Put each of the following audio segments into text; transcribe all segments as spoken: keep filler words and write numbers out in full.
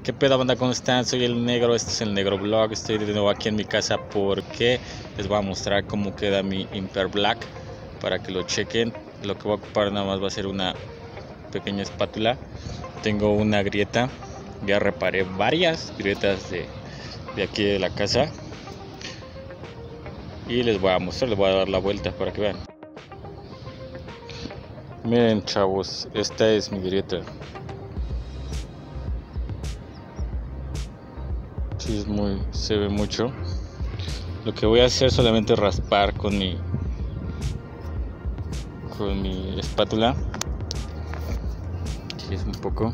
¿Qué pedo, banda? ¿Cómo están? Soy el Negro, este es el Negro Vlog. Estoy de nuevo aquí en mi casa porque les voy a mostrar cómo queda mi Imper Black para que lo chequen. Lo que voy a ocupar nada más va a ser una pequeña espátula. Tengo una grieta, ya reparé varias grietas de, de aquí de la casa y les voy a mostrar, les voy a dar la vuelta para que vean. Miren, chavos, esta es mi grieta. Sí, es muy, se ve mucho. Lo que voy a hacer solamente es raspar con mi con mi espátula. Aquí es un poco.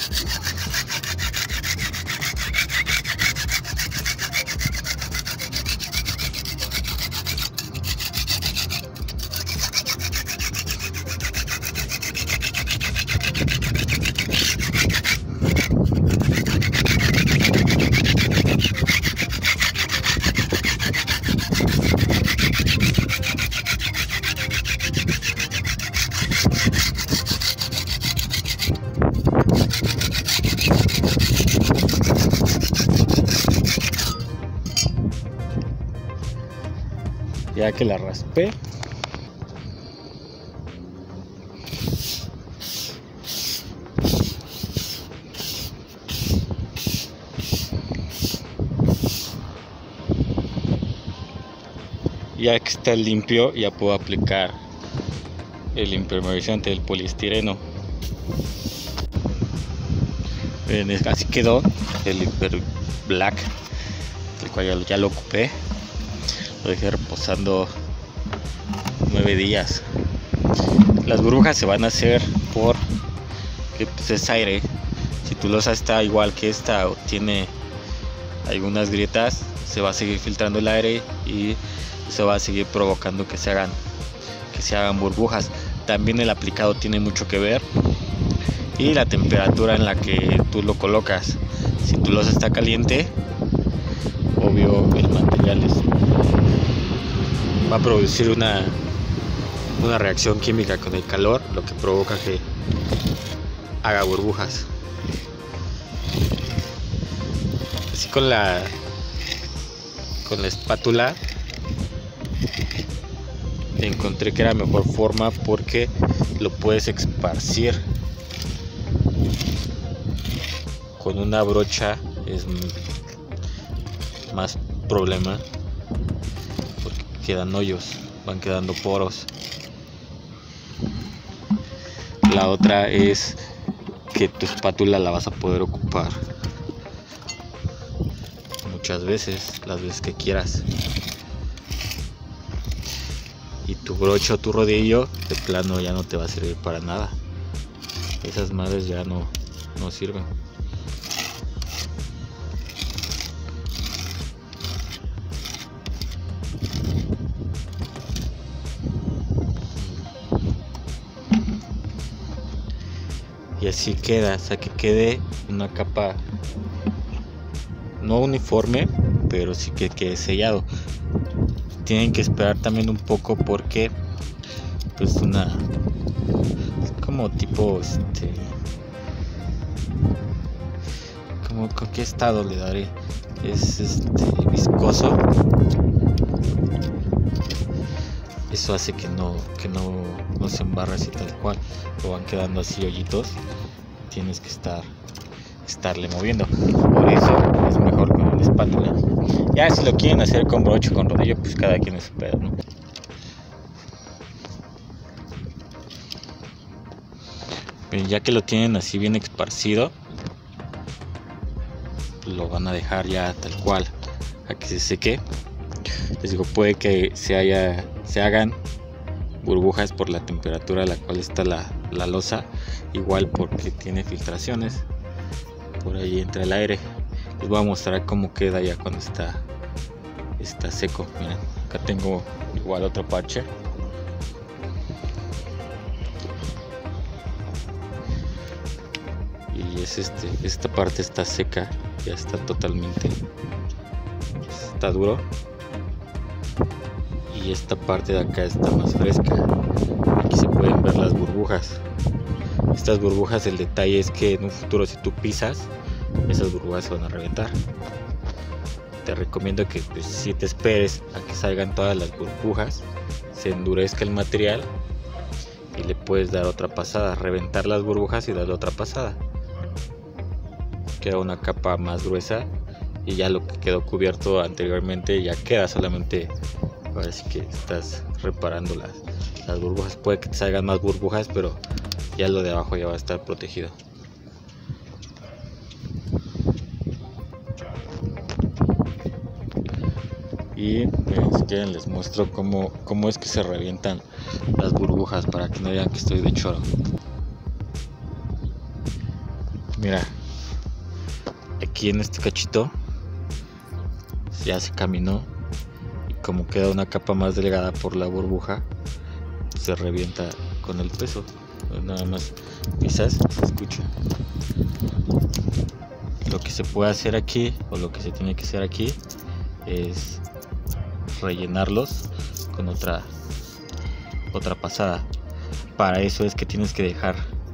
Ya que la raspé, ya que está limpio, ya puedo aplicar el impermeabilizante del poliestireno. Miren, así quedó el Imper Black, el cual ya, ya lo ocupé. Lo dejé reposando nueve días. Las burbujas se van a hacer por que pues, es aire. Si tu losa está igual que esta o tiene algunas grietas, se va a seguir filtrando el aire y se va a seguir provocando que se hagan que se hagan burbujas. También el aplicado tiene mucho que ver y la temperatura en la que tú lo colocas. Si tu losa está caliente, obvio el material es va a producir una, una reacción química con el calor, lo que provoca que haga burbujas. Así con la con la espátula encontré que era mejor forma porque lo puedes esparcir. Con una brocha es más problema, quedan hoyos, van quedando poros. La otra es que tu espátula la vas a poder ocupar muchas veces, las veces que quieras, y tu brocha o tu rodillo de plano ya no te va a servir para nada. Esas madres ya no, no sirven. Y así queda, hasta que quede una capa no uniforme, pero sí que quede sellado. Tienen que esperar también un poco porque pues una como tipo este como con qué estado le daré, es este viscoso. Eso hace que no que no, no se embarre así tal cual, o van quedando así hoyitos. Tienes que estar estarle moviendo, por eso es mejor con una espátula. Ya si lo quieren hacer con brocha o con rodillo, pues cada quien es su pedo, ¿no? Bien, ya que lo tienen así bien esparcido, lo van a dejar ya tal cual a que se seque. Les digo, puede que se haya se hagan burbujas por la temperatura a la cual está la, la losa, igual porque tiene filtraciones, por ahí entra el aire. Les voy a mostrar cómo queda ya cuando está está seco. Miren, acá tengo igual otro parche. Y es este, esta parte está seca, ya está totalmente, está duro. Y esta parte de acá está más fresca. Aquí se pueden ver las burbujas. Estas burbujas, el detalle es que en un futuro, si tú pisas, esas burbujas se van a reventar. Te recomiendo que pues, si te esperes a que salgan todas las burbujas, se endurezca el material y le puedes dar otra pasada, reventar las burbujas y darle otra pasada. Queda una capa más gruesa y ya lo que quedó cubierto anteriormente ya queda solamente, ahora sí que estás reparando las, las burbujas. Puede que te salgan más burbujas, pero ya lo de abajo ya va a estar protegido. Y miren, si quieren les muestro cómo, cómo es que se revientan las burbujas para que no vean que estoy de choro. Mira, aquí en este cachito ya se caminó y como queda una capa más delgada por la burbuja, se revienta con el peso. Nada más pisas, se escucha. Lo que se puede hacer aquí, o lo que se tiene que hacer aquí, es rellenarlos con otra otra pasada. Para eso es que tienes que dejar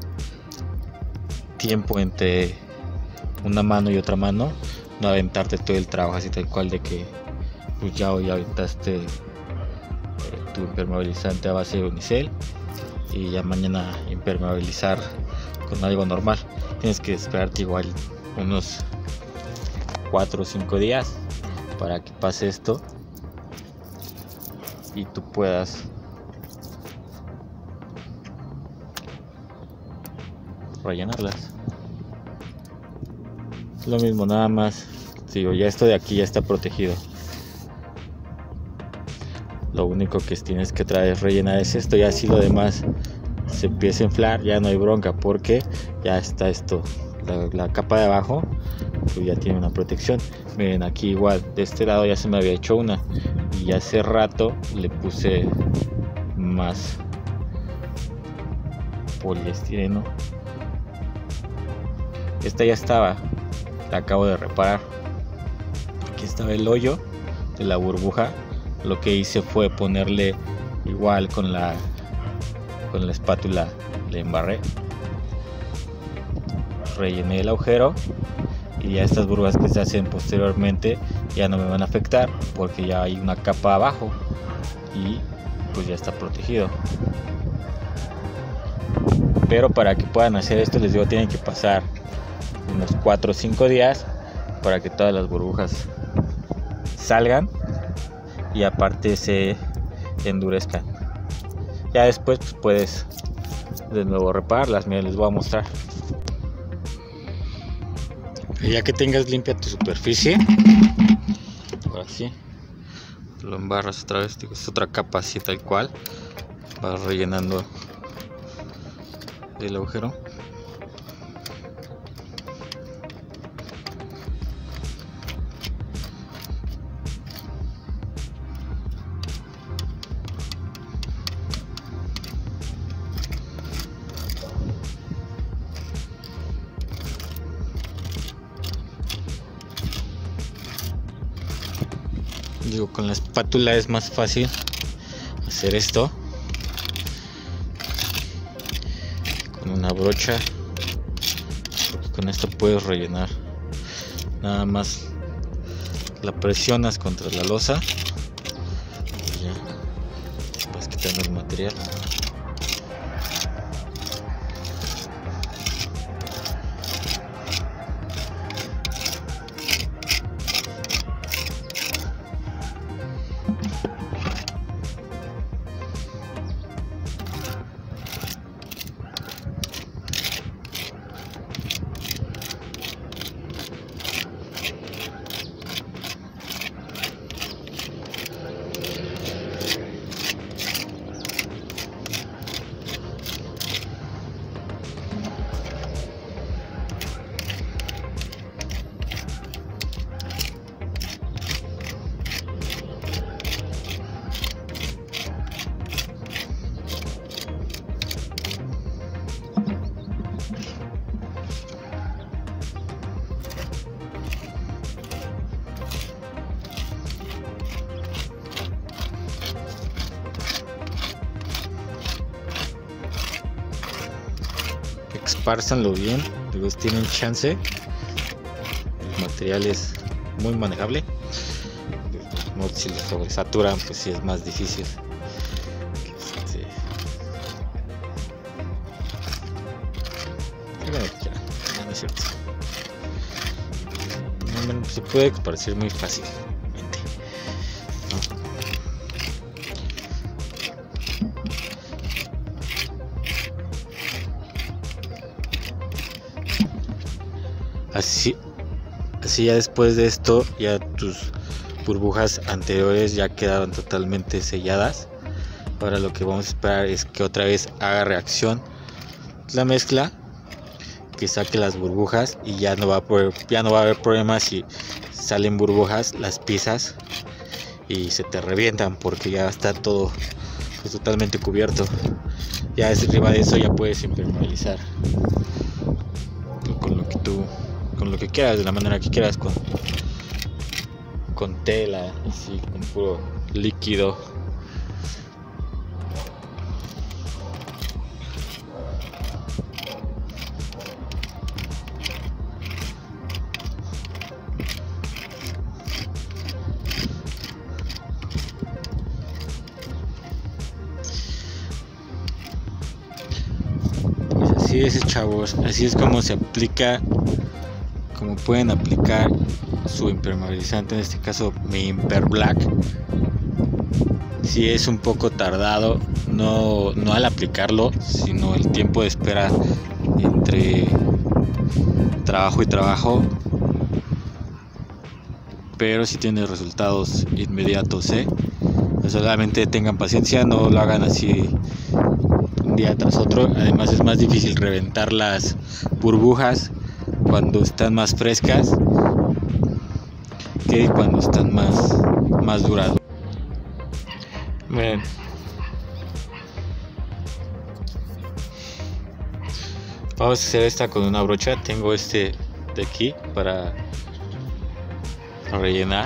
tiempo entre una mano y otra mano, no aventarte todo el trabajo así tal cual de que pues ya hoy aventaste eh, tu impermeabilizante a base de unicel y ya mañana impermeabilizar con algo normal. Tienes que esperarte igual unos cuatro o cinco días para que pase esto y tú puedas rellenarlas. Lo mismo, nada más digo, ya esto de aquí ya está protegido. Lo único que tienes que traer rellenar es esto, y así lo demás se empieza a inflar, ya no hay bronca porque ya está esto, la, la capa de abajo pues ya tiene una protección. Miren, aquí igual de este lado ya se me había hecho una y hace rato le puse más poliestireno. Esta ya estaba, la acabo de reparar. Aquí estaba el hoyo de la burbuja. Lo que hice fue ponerle igual con la con la espátula, le embarré, rellené el agujero y ya estas burbujas que se hacen posteriormente ya no me van a afectar porque ya hay una capa abajo y pues ya está protegido. Pero para que puedan hacer esto, les digo, tienen que pasar unos cuatro o cinco días para que todas las burbujas salgan y aparte se endurezcan. Ya después pues, puedes de nuevo repararlas. Miren, les voy a mostrar. Ya que tengas limpia tu superficie, ahora sí lo embarras otra vez, es otra capa así tal cual, vas rellenando el agujero. Digo, con la espátula es más fácil hacer esto. Con una brocha, porque con esto puedes rellenar. Nada más la presionas contra la losa y ya vas quitando el material. Espárzanlo bien, luego tienen chance material es muy manejable. No, si lo sobresaturan, pues sí es más difícil. Este, bueno, ya, no es cierto. No, no, se puede parecer muy fácilmente, ¿no? Así, así ya después de esto, ya tus burbujas anteriores ya quedaron totalmente selladas. Ahora lo que vamos a esperar es que otra vez haga reacción la mezcla, que saque las burbujas y ya no va a poder, ya no va a haber problemas si salen burbujas, las pisas y se te revientan porque ya está todo pues, totalmente cubierto. Ya arriba de eso ya puedes impermeabilizar con lo que tú con lo que quieras, de la manera que quieras, con, con tela, así, con puro líquido. Pues así es, chavos, así es como se aplica, como pueden aplicar su impermeabilizante, en este caso mi Imper Black. Si es un poco tardado, no, no al aplicarlo, sino el tiempo de espera entre trabajo y trabajo, pero si tiene resultados inmediatos, ¿eh? Solamente tengan paciencia, no lo hagan así un día tras otro. Además es más difícil reventar las burbujas cuando están más frescas que cuando están más, más durados. Bien. Vamos a hacer esta con una brocha. Tengo este de aquí para rellenar.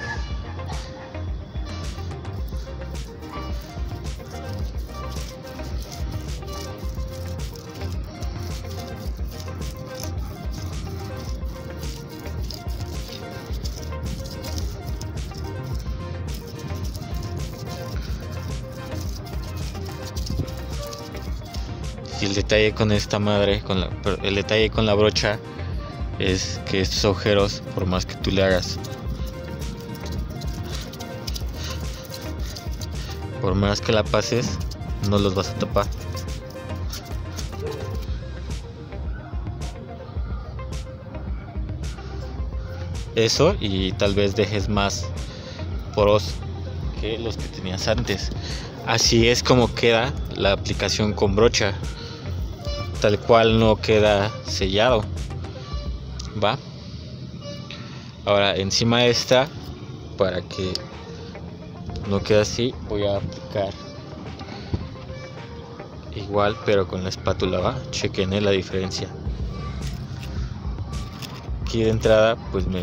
Y el detalle con esta madre, con la, el detalle con la brocha es que estos agujeros, por más que tú le hagas, por más que la pases, no los vas a tapar. Eso, y tal vez dejes más poros que los que tenías antes. Así es como queda la aplicación con brocha, tal cual no queda sellado, va. Ahora encima de esta, para que no quede así, voy a aplicar igual pero con la espátula, va. Chequen la diferencia. Aquí de entrada pues me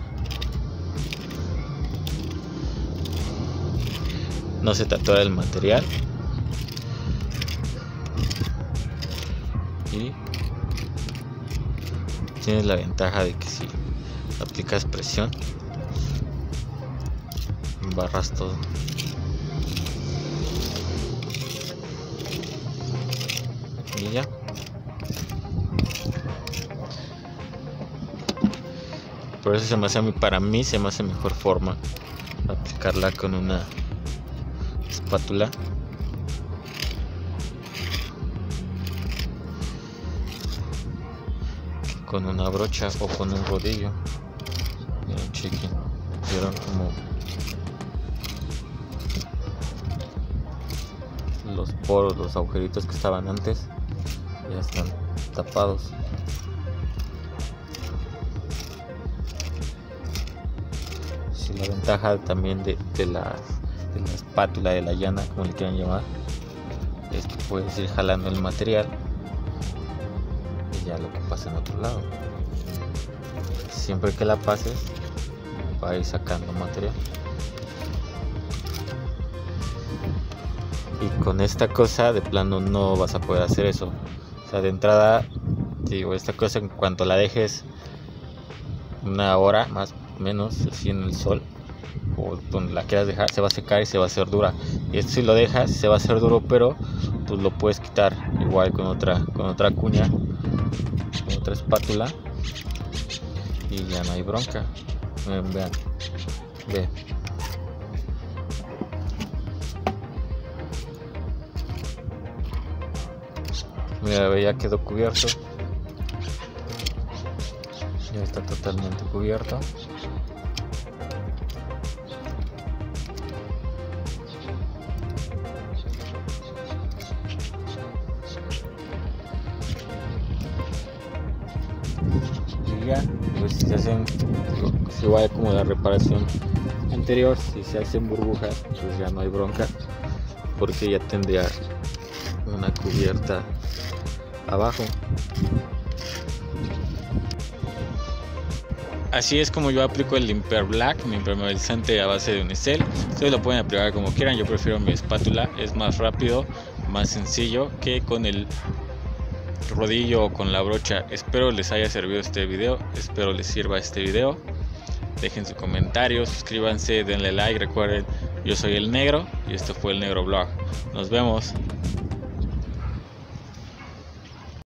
no se te atora el material y tienes la ventaja de que si aplicas presión embarras todo. Y ya. Por eso se me hace a mí, para mí se me hace mejor forma aplicarla con una espátula. Con una brocha o con un rodillo. Miren, chequen, vieron como los poros, los agujeritos que estaban antes ya están tapados. Sí, la ventaja también de, de, la, de la espátula, de la llana, como le quieran llamar, es que puedes ir jalando el material y ya lo que pasa en otro lado. Siempre que la pases va a ir sacando material. Y con esta cosa de plano no vas a poder hacer eso. O sea, de entrada, te digo, esta cosa en cuanto la dejes una hora más o menos así en el sol o donde la quieras dejar, se va a secar y se va a hacer dura. Y esto si lo dejas se va a hacer duro, pero pues lo puedes quitar igual con otra con otra cuña, con otra espátula, y ya no hay bronca. Vean, vean, vean. Mira, ya quedó cubierto, ya está totalmente cubierto. Y ya, pues si se hacen, si igual como la reparación anterior, si se hacen burbujas, pues ya no hay bronca, porque ya tendría una cubierta abajo. Así es como yo aplico el Limper Black, mi impermeabilizante a base de unicel. Ustedes lo pueden aplicar como quieran, yo prefiero mi espátula, es más rápido, más sencillo que con el rodillo o con la brocha. Espero les haya servido este video, espero les sirva este video. Dejen su comentario, suscríbanse, denle like, recuerden, yo soy el Negro y esto fue el Negro Blog. Nos vemos.